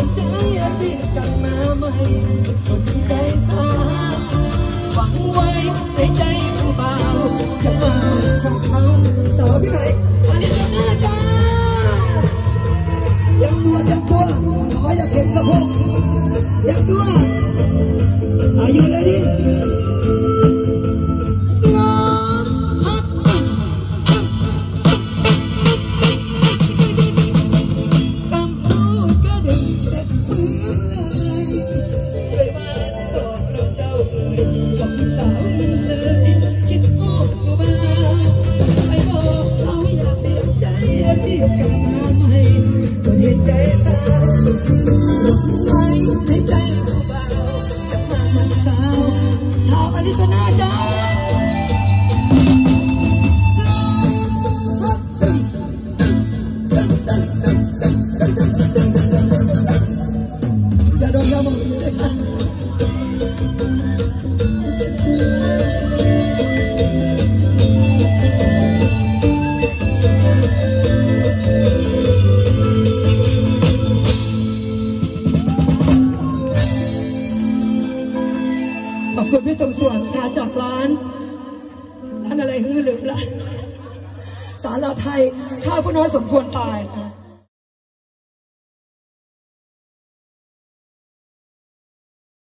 ยนใจที่กลับมาใหม่คนจริงใจสาหวังไว้ในใจผู้บ่าวจะมาสักเขาสาวที่ไหนอันนี้จะน่าจ้ายังตัวขออยากเห็นสะโพกยังตัวอายุเลยดิขอบคุณพี่สมส่วนค่ะจากร้านอะไรฮือลืมละสารลาไทยข้าผู้น้อยสมควรตาย